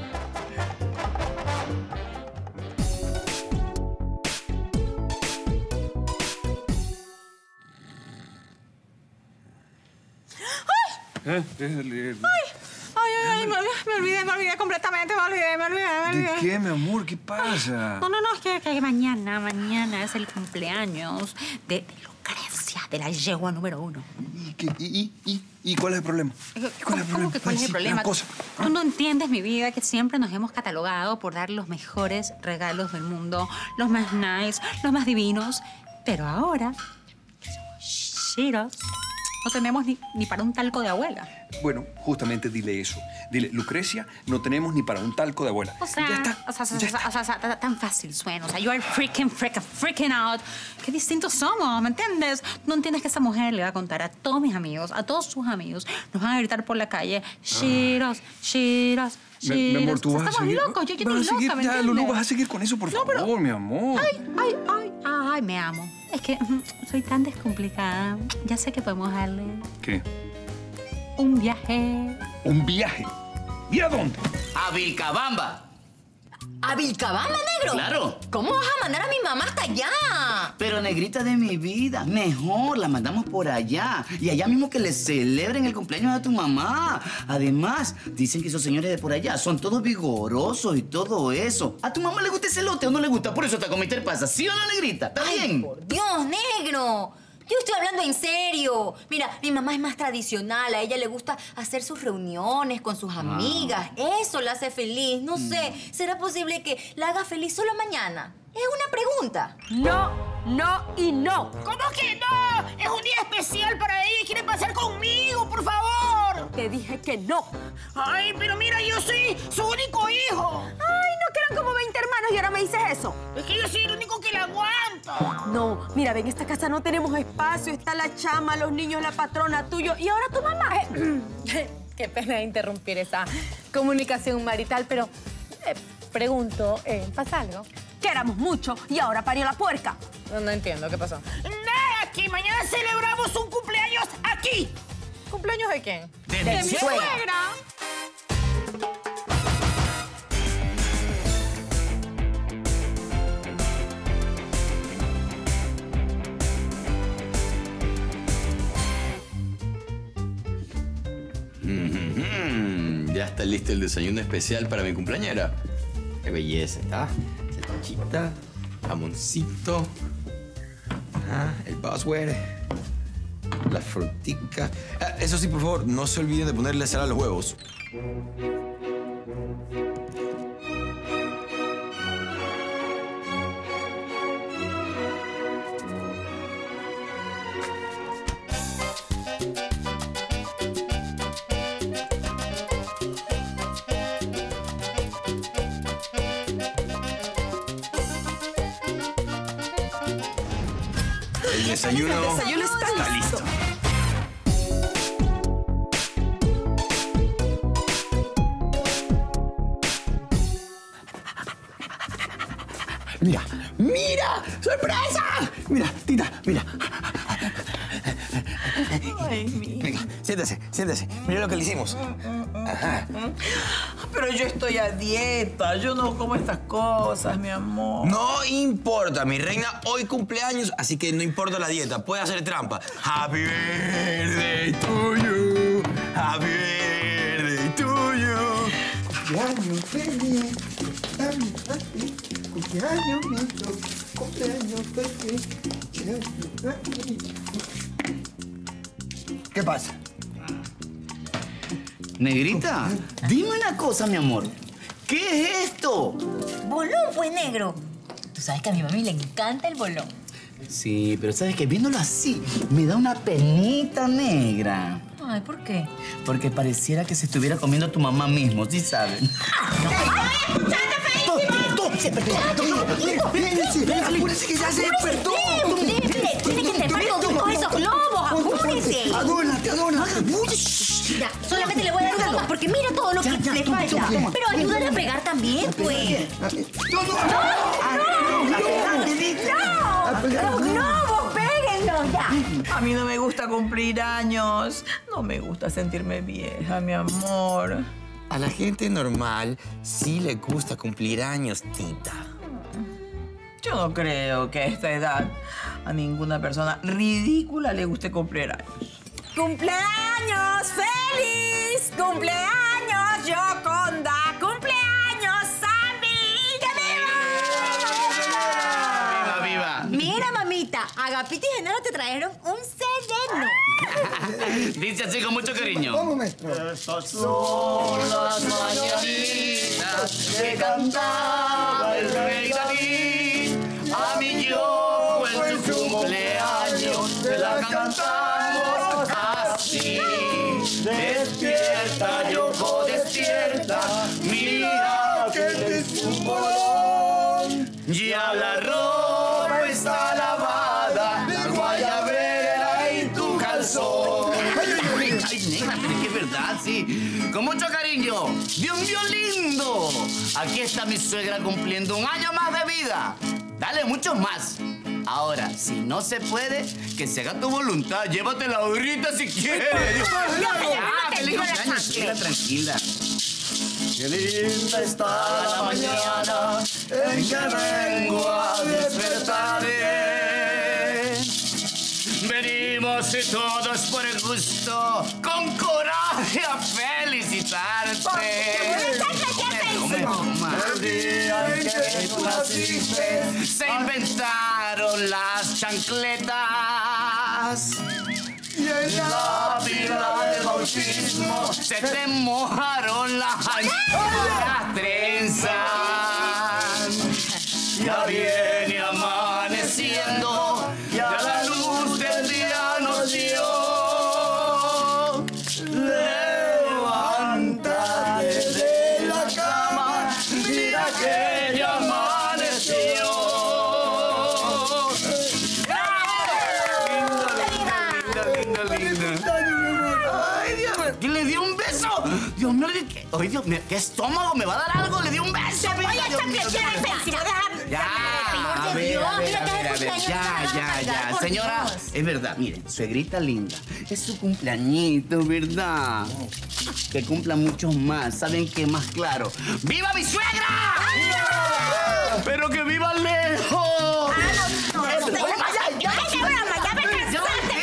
K: ¿Eh? Déjale.
F: Ay, ay, ay, me, me olvidé, me olvidé completamente, me olvidé, me olvidé, me olvidé.
K: ¿De qué, mi amor? ¿Qué pasa?
F: No, no, no, es que, que mañana, mañana es el cumpleaños de, de Lucrecia, de la yegua número uno.
K: ¿Y, qué, y, y, y, ¿Y cuál es el problema?
F: ¿Cómo, ¿cómo que cuál es el
K: Sí,
F: problema?
K: una cosa.
F: Tú no entiendes, mi vida, que siempre nos hemos catalogado por dar los mejores regalos del mundo, los más nice, los más divinos. Pero ahora, shiros, no tenemos ni, ni para un talco de abuela.
K: Bueno, justamente dile eso. Dile, Lucrecia, no tenemos ni para un talco de abuela.
F: O sea,
K: Ya está.
F: o sea, o sea, o sea, o sea, o sea, tan fácil suena. O sea, you are freaking, freaking, freaking out. Qué distintos somos, ¿me entiendes? No entiendes que esa mujer le va a contar a todos mis amigos, a todos sus amigos. Nos van a gritar por la calle, shiros, shiros,
K: Mi, mi amor,
F: shiros.
K: tú
F: O sea,
K: vas a
F: estamos
K: seguir...
F: locos, yo, yo
K: vas
F: ni
K: a seguir,
F: loca, ¿me
K: ya,
F: entiendes?
K: Lulú, vas a seguir con eso, por
F: No,
K: favor,
F: pero-
K: mi amor.
F: Ay, ay, ay, ay, me amo. Es que ujú, soy tan descomplicada. Ya sé que podemos darle
K: ¿Qué?
F: un viaje.
K: ¿Un viaje? ¿Y a dónde?
G: A Vilcabamba.
I: ¿A Vilcabamba, negro?
G: Claro.
I: ¿Cómo vas a mandar a mi mamá hasta allá?
G: Pero, negrita de mi vida, mejor la mandamos por allá. Y allá mismo que le celebren el cumpleaños a tu mamá. Además, dicen que esos señores de por allá son todos vigorosos y todo eso. ¿A tu mamá le gusta ese lote o no le gusta? Por eso está con mister Pasa. ¿Sí o no, negrita? ¿Está bien?
I: Por Dios, negro. Yo estoy hablando en serio. Mira, mi mamá es más tradicional. A ella le gusta hacer sus reuniones con sus amigas. Eso la hace feliz. No sé, ¿será posible que la haga feliz solo mañana? Es una pregunta.
E: No, no y no. ¿Cómo que no? Es un día especial para ella y quiere pasar conmigo, por favor. Te dije que no. Ay, pero mira, yo soy su único hijo. Ay, no quedan como veinte hermanos y ahora me dices eso.
H: Es que yo soy el único que la aguanta.
E: No, mira, ven, en esta casa no tenemos espacio. Está la chama, los niños, la patrona, tuyo y ahora tu mamá.
R: Qué pena interrumpir esa comunicación marital, pero eh, pregunto, eh, ¿pasa algo?
E: Que éramos muchos y ahora parió la puerca.
R: No, no entiendo, ¿qué pasó?
H: Nada, aquí mañana celebramos un cumpleaños aquí.
R: ¿Cumpleaños de quién?
H: De, de mi suegra. suegra.
K: Mm-hmm. Ya está listo el desayuno especial para mi cumpleañera. Qué belleza, ¿está? Salchichita, jamoncito, ah, el Boswell, la frutica. Ah, eso sí, por favor, no se olviden de ponerle sal a los huevos. El desayuno,
E: El desayuno está,
K: está listo. listo.
G: Mira, mira, sorpresa. Mira, tita, mira.
B: Ay, mi.
G: Venga, siéntese, siéntese. Mira lo que le hicimos. Ajá.
B: Pero yo estoy a dieta. Yo no como estas cosas, mi amor.
P: No importa, mi reina. Hoy cumpleaños, así que no importa la dieta. Puede hacer trampa. Happy birthday to you. Happy birthday to you.
L: Cumpleaños feliz. Cumpleaños feliz. Cumpleaños lindo. Cumpleaños feliz. ¿Qué pasa?
G: Negrita, dime una cosa, mi amor. ¿Qué es esto?
I: Bolón, pues, negro. Tú sabes que a mi mami le encanta el bolón.
G: Sí, pero sabes que viéndolo así me da una penita negra.
I: Ay, ¿por qué?
G: Porque pareciera que se estuviera comiendo a tu mamá mismo, ¿sí saben?
L: ¡Se despertó! ¡Apúrese que ya se despertó!
I: ¡Tiene que trepar todos esos globos! ¡Apúrese!
L: ¡Adónate, adónate!
I: Mira, solamente le voy a dar un más porque mira todo lo que le falta. Pero ayúdale a fregar también, pues.
L: ¡No, no!
E: ¡No! ¡Los globos, péguenlos ya!
B: A mí no me gusta cumplir años. No me gusta sentirme vieja, mi amor.
P: A la gente normal sí le gusta cumplir años, tita.
B: Yo no creo que a esta edad a ninguna persona ridícula le guste cumplir años.
E: ¡Cumpleaños feliz! ¡Cumpleaños Yoconda! ¡Cumpleaños Sammy!
G: ¡Viva, viva!
I: Mira, mamita, Agapito y Genaro te trajeron un sereno.
G: Dice así con mucho cariño.
L: ¿Cómo, maestro?
G: Estas son las mañanitas que cantaba el rey David. A mi yo en su cumpleaños se la cantamos así. Despierta, Yoko, despierta. Mira que es un bolón. Ya la ropa está lavada, la guayabera y tu calzón. Ay, negra, pero es que es verdad, sí. Con mucho cariño, de un violindo. Aquí está mi suegra cumpliendo un año más de vida. Dale muchos más. Ahora, si no se puede, que se haga tu voluntad. Llévatela ahorita si quieres. Ya, feliz cumpleaños, suegra, tranquila. Qué linda está la mañana en que vengo a despertaré. Venimos y todos por el gusto, con coraje a felicitarte. El día en que tú naciste, se inventaron las chancletas. Y en la pila de bautismo se te mojaron las, las trenzas. Ya viene amaneciendo, ya la luz del día nos dio. Levántate de la cama, mira que ya amanece. no le dije... Oye, Dios mío, ¿qué estómago? ¿Me va a dar algo? Le di un beso.
E: Oye, Chancla, ¿qué defensiva?
G: Ya, a ver, a ver, a ver, a ver. Ya, ya, ya. Señora, es verdad, miren, suegrita linda. Es su cumpleañito, ¿verdad? Que cumpla muchos más. ¿Saben qué más claro? ¡Viva mi suegra! ¡Viva! ¡Pero que viva lejos! ¡Ah, no, no! ¡Ya, ya, ya! ¡Ya me cansaste!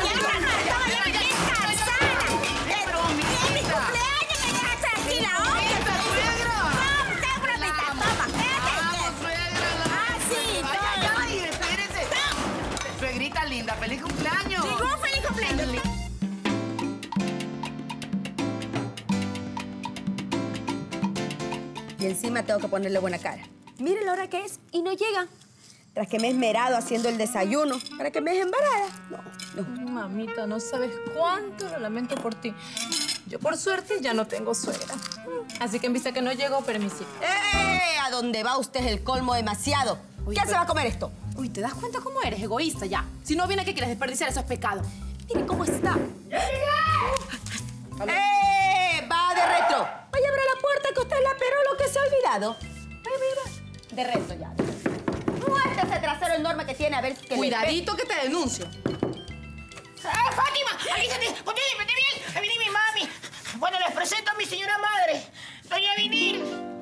G: Linda, feliz cumpleaños.
E: Digo, feliz cumpleaños. Y encima tengo que ponerle buena cara. Mire la hora que es y no llega. Tras que me he esmerado haciendo el desayuno para que me deje embarada. No, no.
R: Mamita, no sabes cuánto lo lamento por ti. Yo, por suerte, ya no tengo suegra. Así que en vista que no llegó, permisito.
E: ¡Eh! ¿A dónde va usted es el colmo demasiado?
R: Uy,
E: ¿Qué
R: pero...
E: se va a comer esto?
R: Uy, ¿te das cuenta cómo eres? Egoísta ya. Si no viene que quieres desperdiciar esos pecados. Miren cómo está.
E: ¡Eh! ¡Va de retro! Vaya, abre la puerta que usted es la perolo que se ha olvidado. Vaya, vaya, de retro ya. Muerte ese trasero enorme que tiene, a ver qué.
R: Cuidadito que te denuncio.
H: ¡Ah, Fátima! ¡Alízate! ¡Ponte bien, ponte bien! ¡Ahí viene mi mami! Bueno, les presento a mi señora madre, doña Vinil.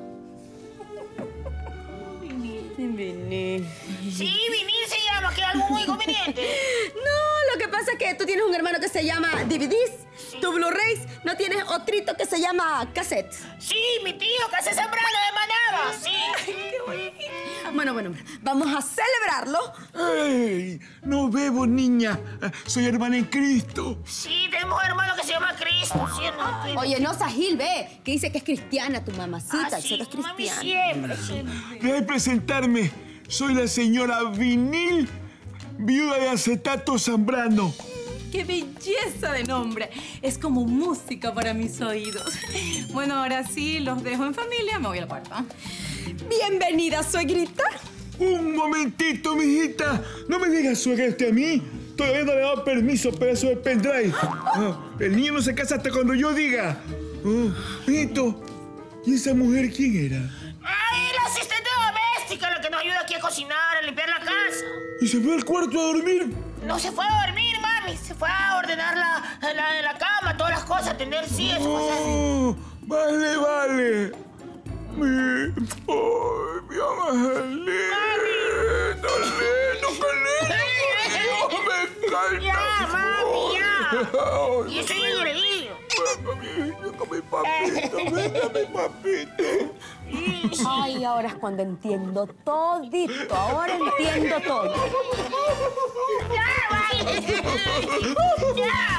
E: Vinil.
H: Sí, Vinil se llama, que es algo muy conveniente.
E: No, lo que pasa es que tú tienes un hermano que se llama D V Ds, sí. Tu Blu-rays, no tienes otrito que se llama cassette.
H: Sí, mi tío, que hace Zambrano de Manaba, sí.
E: Ay, qué bonito. Bueno, bueno, vamos a celebrarlo.
O: ¡Ey! No bebo, niña. Soy hermana en Cristo.
H: Sí, tenemos un hermano que se llama Cristo, ¿sí? No,
E: oye, no, Sahil, ve, que dice que es cristiana tu mamacita.
H: Ah, sí,
E: que es cristiana.
H: mami siempre, siempre.
O: Déjame presentarme. Soy la señora Vinil, viuda de Acetato Zambrano.
R: ¡Qué belleza de nombre! Es como música para mis oídos. Bueno, ahora sí, los dejo en familia. Me voy al cuarto.
E: Bienvenida, suegrita.
O: Un momentito, mijita. No me digas suegra usted a mí. Todavía no le he dado permiso para eso de pendrive. Ah, el niño no se casa hasta cuando yo diga. Oh, mijito, ¿y esa mujer quién era?
H: ¡Ay, la asistente doméstica, la que nos ayuda aquí a cocinar, a limpiar la casa!
O: ¿Y se fue al cuarto a dormir?
H: No se fue a dormir, mami. Se fue a ordenar la, la, la cama, todas las cosas, atender sillas, cosas así.
O: Oh, vale, vale. Mi... ¡Ay, mi angelito! ¡Lindo, lindo, me encanta!
H: ¡Ya, mami, ya! Y estoy engreído.
O: Venga, mi papito, venga, mi papito.
E: Ay, ahora es cuando entiendo todito. Ahora entiendo todo.
H: ¡Ya, mami! ¡Ya,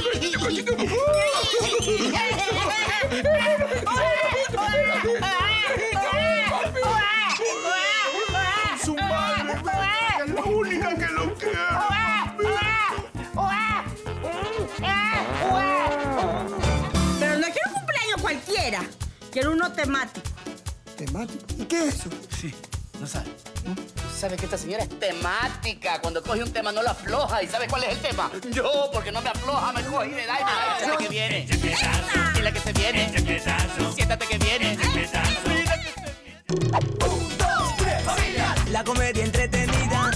O: Su madre, es la única que lo quiere.
E: Pero no quiero un cumpleaños cualquiera. Quiero uno temático.
L: ¿Temático? ¿Y qué es eso?
G: Sí, no sabe. ¿Sabe que esta señora es temática? Cuando coge un tema no lo afloja. ¿Y sabe cuál es el tema? Yo, porque no me afloja, me coge y me da y me da. Siéntate que viene. Dile que se viene. Siéntate que viene.
M: Un, dos, tres, familia. La comedia entretenida.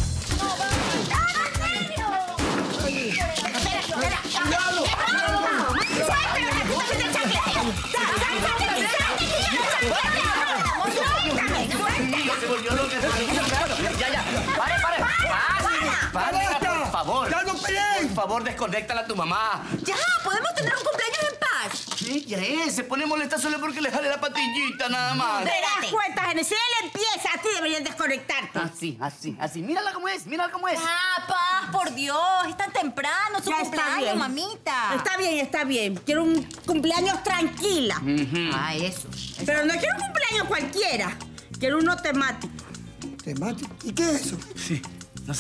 G: Se volvió loca. Ya, ya. Pare, pare. Pare, por favor.
L: ¡Ya no peleen!
G: Por favor, desconéctala a tu mamá.
E: Ya, podemos tener un cumpleaños en paz.
G: Ella es, se pone molesta solo porque le jale la patillita nada más.
E: ¿Te das cuenta, Genesis? Si él empieza, a ti deberían desconectarte.
G: Así, así, así. Mírala cómo es, mírala cómo es.
I: Ah, paz, por Dios. Es tan temprano su
E: Ya está
I: cumpleaños,
E: bien.
I: mamita.
E: Está bien, está bien. Quiero un cumpleaños tranquila.
I: Ah, eso.
E: Pero no quiero un cumpleaños cualquiera. Quiero uno temático.
L: ¿Temático? ¿Y qué es eso?
G: Sí, no sabe.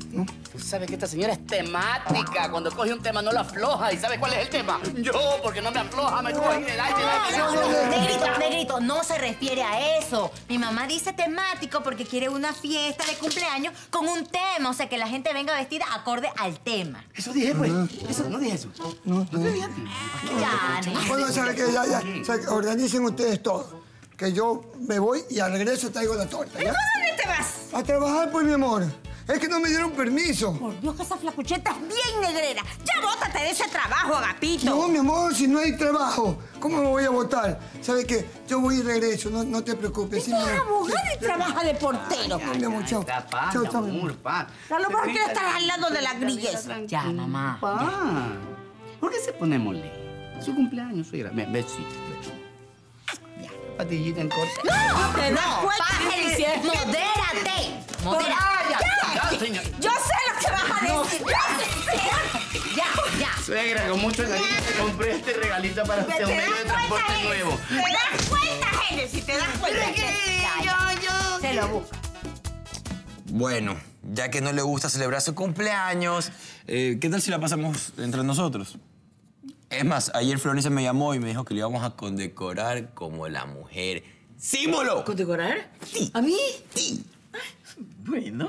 G: ¿No? Tú sabes que esta señora es temática. Cuando coge un tema no lo afloja. ¿Y sabes cuál es el tema? Yo, porque no me afloja, me coge en el aire.
I: No, no, no, negrito, negrito, no se refiere a eso. Mi mamá dice temático porque quiere una fiesta de cumpleaños con un tema. O sea, que la gente venga vestida acorde al tema.
G: Eso dije, pues. Eso, no dije eso.
L: No, no.
I: Ya,
L: Bueno, ¿sabe qué? Ya, ya. ¿Sabe qué? Organicen ustedes todo. Que yo me voy y al regreso traigo la torta, ¿ya?
E: ¿A dónde te vas?
L: A trabajar, pues, mi amor. Es que no me dieron permiso.
E: Por Dios, que esa flacucheta es bien negrera. Ya bótate de ese trabajo, Agapito.
L: No, mi amor, si no hay trabajo, ¿cómo me voy a votar? ¿Sabes qué? Yo voy y regreso, no, no te preocupes.
E: Tú eres abogado y trabaja de portero.
L: No, mi amor, chao. Chao, chao, mi amor.
E: A lo mejor quiere estar al lado de la grilleza.
G: Ya, mamá. Pa. ¿Por qué se pone mole? Su cumpleaños, suegra. Ven, besito. Ya, patillita en corte.
E: ¡No! ¿Te das
I: No,
E: cuenta,
I: Pájaro,
E: Felicia?
I: modérate. Modérate.
G: Ah, ya,
E: Ya.
G: ya, señor.
E: Yo sé lo que vas a decir. Yo sé.
I: Ya, ya.
G: Suegra, con mucho cariño te compré este regalito para usted, un medio de transporte nuevo.
E: ¿Te das cuenta, Henry? Si te das cuenta.
I: Ya, ya. Se lo busca.
P: Bueno, ya que no le gusta celebrar su cumpleaños, eh, ¿qué tal si la pasamos entre nosotros? Es más, ayer Florencia me llamó y me dijo que le íbamos a condecorar como la mujer símbolo.
B: ¿Condecorar?
P: Sí.
B: ¿A mí?
P: Sí.
B: Bueno.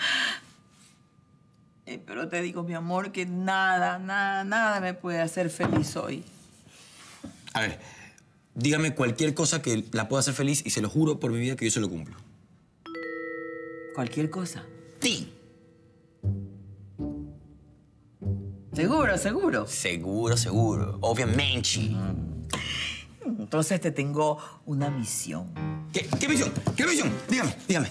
B: Eh, pero te digo, mi amor, que nada, nada, nada me puede hacer feliz hoy.
P: A ver, dígame cualquier cosa que la pueda hacer feliz y se lo juro por mi vida que yo se lo cumplo.
B: ¿Cualquier cosa?
P: Sí.
B: ¿Seguro, seguro?
P: Seguro, seguro. Obviamente.
B: Entonces te tengo una misión.
P: ¿Qué, qué misión? ¿Qué misión? Dígame, dígame.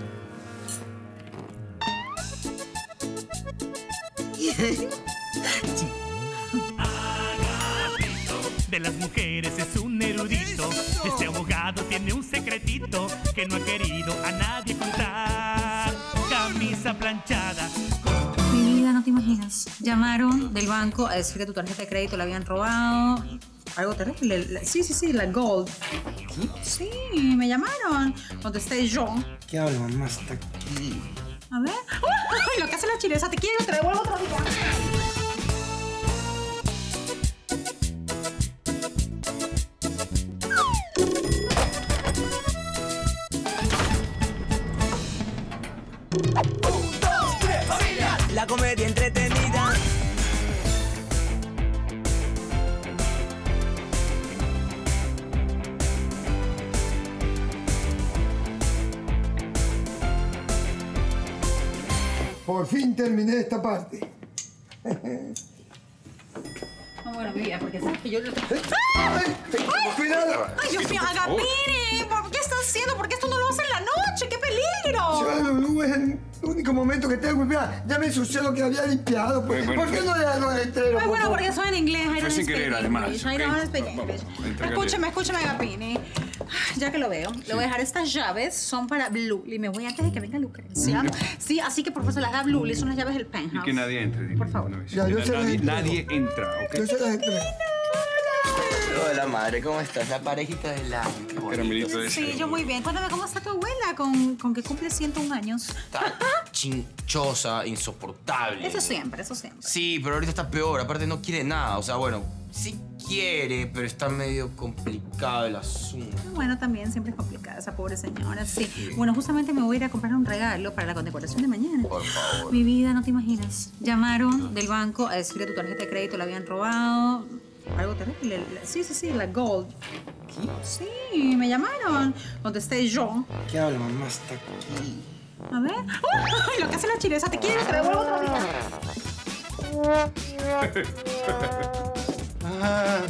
N: De las mujeres es un erudito. Este abogado tiene un secretito que no ha querido a nadie contar. Camisa planchada.
F: Mi vida, no te imaginas. Llamaron del banco a decir que tu tarjeta de crédito la habían robado. Algo terrible. La- sí, sí, sí, la Gold. Sí, me llamaron. Contesté yo.
D: ¿Qué habla, mamá? Está aquí.
F: A ver. ¡Ay, lo que hace la chinesa! Te quiero, te devuelvo otro día.
M: La comedia entretenida.
L: Por fin terminé esta parte.
F: Ah, bueno, mi vida, porque sabes que yo...
L: ¡Ay! ¡Cuidado!
F: ¡Ay, Dios mío! Agapire, ¿por qué estás haciendo? ¿Por qué esto no lo hace en la noche? ¡Qué peligro!
L: Ya, Lulú, es el único momento que tengo. Mira, ya me ensucié lo que había limpiado. Pues.
O: Bueno,
L: ¿Por qué no le das los letreros?
F: Ay,
L: por
F: bueno,
L: favor?
F: porque soy en inglés. I
O: Fue
F: don't
O: sin
F: speak
O: querer, además,
F: English. I
O: ¿ok?
F: don't speak
O: Vamos,
F: English.
O: entrégale.
F: Escúcheme, escúcheme, Agapini. Ya que lo veo, le voy a dejar estas llaves. Son para Blue. Y me voy antes de que venga Lucrecia. Sí, así que por favor se las da Blue. Son las llaves del
O: Y
F: penthouse.
O: que nadie entre, dile.
F: Por favor.
O: Una vez.
L: Ya, yo se las
O: nadie,
L: entrego.
O: nadie entra, ¿ok?
L: Yo se las entrego.
P: Hola, madre, ¿cómo estás? La parejita del año. Qué bonito.
O: Caramelito de
F: Sí,
O: ese.
F: yo muy bien. Cuéntame, ¿cómo está tu abuela con, con que cumple ciento un años?
P: Está chinchosa, insoportable.
F: Eso siempre, eso siempre.
P: Sí, pero ahorita está peor. Aparte no quiere nada. O sea, bueno, sí quiere, pero está medio complicado el asunto.
F: Bueno, también siempre es complicada esa pobre señora. Sí. Bueno, justamente me voy a ir a comprar un regalo para la condecoración de mañana.
P: Por favor.
F: Mi vida, no te imaginas. Llamaron del banco a decir que tu tarjeta de crédito la habían robado. Algo terrible. La- Sí, sí, sí, la Gold. Sí, me llamaron. Contesté yo.
D: ¿Qué habla, mamá? Está aquí.
F: A ver. ¡Ay, lo que hace la chinesa! ¡Te quiero! ¡Te devuelvo otro día!
L: Ah.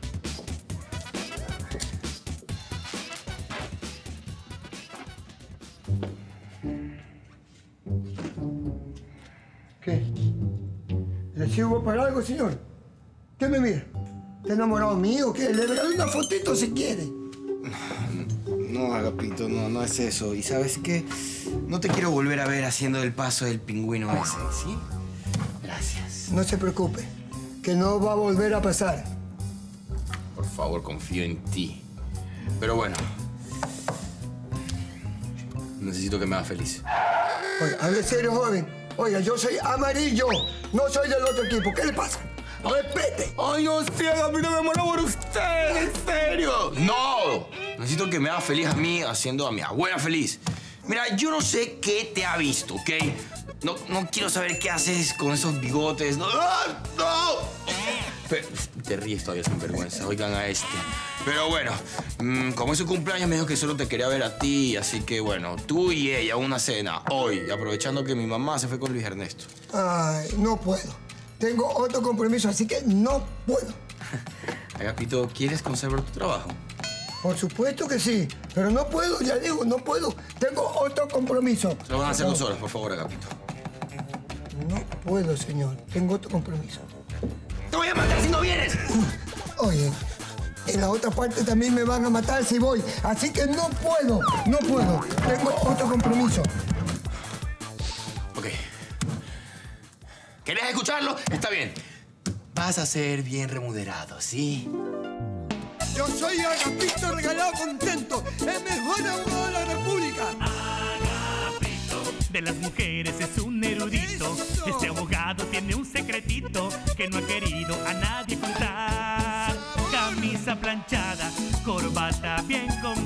L: ¿Qué? ¿Le sirvo para algo, señor? ¿Qué me mira? ¿Está enamorado mío? ¿Qué? Le regalé una fotito si quiere.
P: No, Agapito, no, no es eso. ¿Y sabes qué? No te quiero volver a ver haciendo el paso del pingüino ese, ¿sí? Gracias.
L: No se preocupe, que no va a volver a pasar.
P: Por favor, confío en ti. Pero bueno. Necesito que me hagas feliz.
L: Oye, hable serio, joven. Oiga, yo soy amarillo, no soy del otro equipo. ¿Qué le pasa? ¡Respete!
P: ¡Ay, no sé, Agapito, me muero por usted! ¡En serio! ¡No! Necesito que me haga feliz a mí haciendo a mi abuela feliz. Mira, yo no sé qué te ha visto, ¿ok? No, no quiero saber qué haces con esos bigotes. ¡No! ¡No! Pero, te ríes todavía sin vergüenza. Oigan a este. Pero bueno, mmm, como es su cumpleaños, me dijo que solo te quería ver a ti. Así que bueno, tú y ella, una cena hoy. Aprovechando que mi mamá se fue con Luis Ernesto.
L: Ay, no puedo. Tengo otro compromiso, así que no puedo.
P: Agapito, ¿quieres conservar tu trabajo?
L: Por supuesto que sí, pero no puedo, ya digo, no puedo. Tengo otro compromiso.
P: Se lo van a hacer dos horas, por favor, Agapito.
L: No puedo, señor. Tengo otro compromiso.
P: ¡Te voy a matar si no vienes!
L: Oye, en la otra parte también me van a matar si voy. Así que no puedo, no puedo. Tengo otro compromiso.
P: Ok. ¿Querías escucharlo? Está bien. Vas a ser bien remunerado, ¿sí?
L: Yo soy Agapito Regalado Contento, el mejor abogado de la República.
N: Agapito, de las mujeres es un erudito.